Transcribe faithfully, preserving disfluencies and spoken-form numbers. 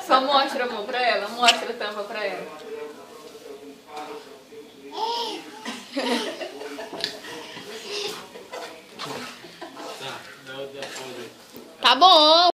Só mostra, amor, pra ela. Mostra a tampa pra ela. Tá bom.